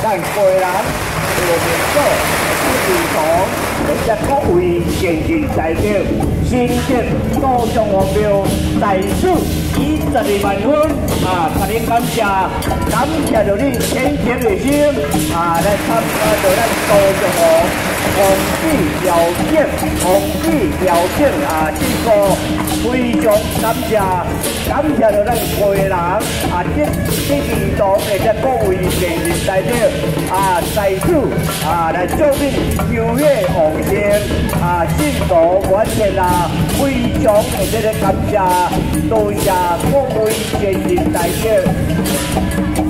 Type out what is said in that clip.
咱个人个民主认同，或者各位现任代表，新建高雄黄标在此以12万分甲您感谢，感谢着恁虔诚的心来参加着咱高雄皇帝表演，皇帝表演这个非常感谢，感谢着咱个人这儿童或者各位现任代表在此来祝恁秋月旺盛幸福完全非常的感谢，多谢各位现任代表。